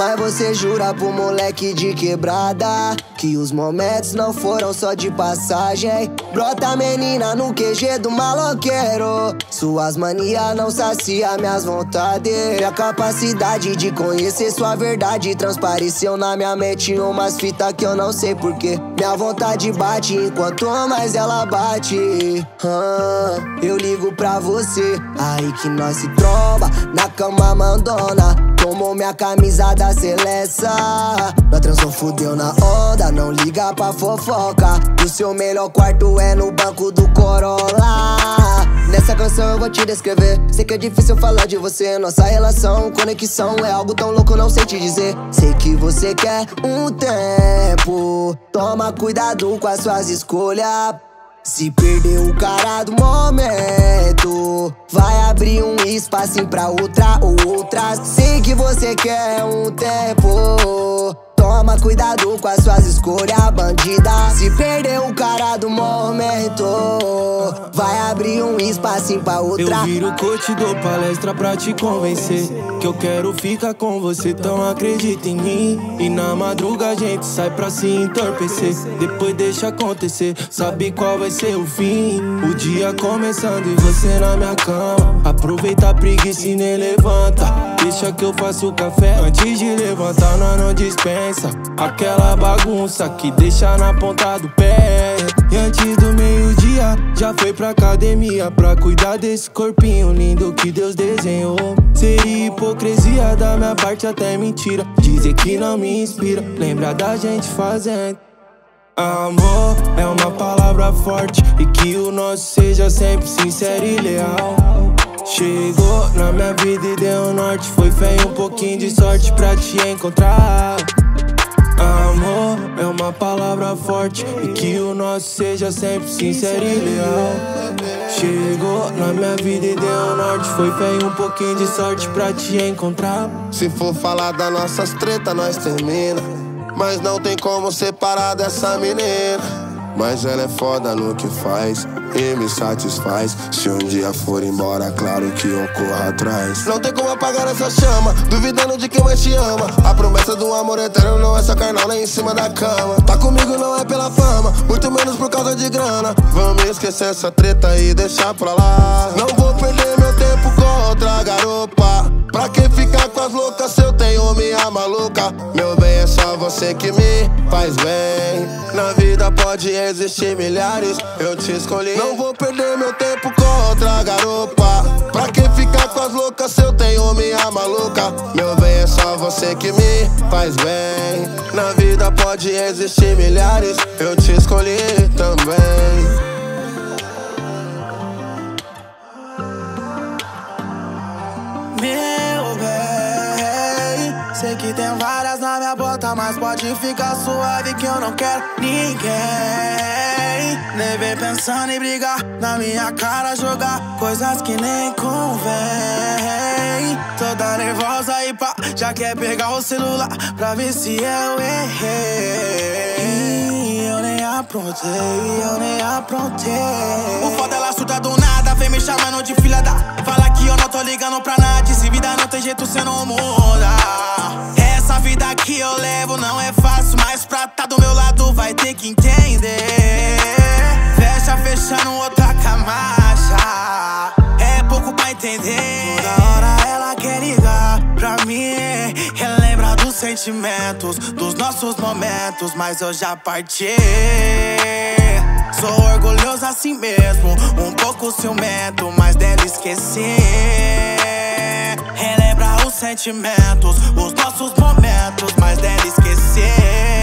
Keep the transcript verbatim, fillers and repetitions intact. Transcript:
Mas você jura pro moleque de quebrada que os momentos não foram só de passagem. Brota menina no Q G do maloqueiro, suas manias não saciam minhas vontades. Minha capacidade de conhecer sua verdade transpareceu na minha mente umas fitas que eu não sei porquê. Minha vontade bate enquanto mais ela bate. ah, Eu ligo pra você, aí que nós se tromba na cama mandona. Tomou minha camisa da Celeste, nós transou, fudeu na onda, não liga pra fofoca. O seu melhor quarto é no banco do Corolla. Nessa canção eu vou te descrever, sei que é difícil falar de você. Nossa relação, conexão é algo tão louco, não sei te dizer. Sei que você quer um tempo, toma cuidado com as suas escolhas. Se perder o cara do momento, vai abrir um espacinho pra outra ou outras. Sei que você quer um tempo, toma cuidado com as suas escolhas, bandida. Se perder o cara do momento, vai abrir um espacinho pra outra. Eu viro coach, dou palestra pra te convencer que eu quero ficar com você, então acredita em mim. E na madruga a gente sai pra se entorpecer, depois deixa acontecer, sabe qual vai ser o fim. O dia começando e você na minha cama. Aproveita a preguiça e nem levanta, deixa que eu faço o café antes de levantar. Nós não dispensa aquela bagunça que deixa na ponta do pé. E antes do meio-dia já foi pra academia pra cuidar desse corpinho lindo que Deus desenhou. Seria hipocrisia da minha parte, até mentira dizer que não me inspira, lembra da gente fazendo. Amor é uma palavra forte, e que o nosso seja sempre sincero e leal. Chegou na minha vida e deu um norte, foi fé e um pouquinho de sorte pra te encontrar. Amor é uma palavra forte, e que o nosso seja sempre sincero e leal. Chegou na minha vida e deu um norte, foi fé e um pouquinho de sorte pra te encontrar. Se for falar das nossas tretas, nós termina, mas não tem como separar dessa menina. Mas ela é foda no que faz e me satisfaz. Se um dia for embora, claro que eu corro atrás. Não tem como apagar essa chama, duvidando de quem mais te ama. A promessa do amor eterno não é só carnal nem em cima da cama. Tá comigo não é pela fama, muito menos por causa de grana. Vamos esquecer essa treta e deixar pra lá. Não vou perder meu tempo com outra garopa. Pra que ficar com as loucas se eu tenho minha maluca? Meu bem, é só você que me faz bem. Na vida pode existir milhares, eu te escolhi. Não vou perder meu tempo com outra garopa. Pra que ficar com as loucas se eu tenho minha maluca? Meu bem, é só você que me faz bem. Na vida pode existir milhares, eu te escolhi também. Meu bem, sei que tem várias na minha bota, mas pode ficar suave que eu não quero ninguém. Nem vem pensando em brigar, na minha cara jogar coisas que nem convém. Toda nervosa e pá, já quer pegar o celular pra ver se eu errei. E eu nem aprontei, eu nem aprontei. O foda ela surta do nada, vem me chamando de filha da. Fala que eu não tô ligando pra nada, se vida não tem jeito cê não muda. Essa vida que eu levo não é fácil, mas pra tá do meu lado vai ter que entender. Fecha, fechando outra camacha, é pouco pra entender. Toda hora ela quer ligar pra mim, relembra dos sentimentos, dos nossos momentos, mas eu já parti. Sou orgulhoso assim mesmo, um pouco ciumento, mas dela esquecer. Relembra os sentimentos, os nossos momentos, mas dela esquecer.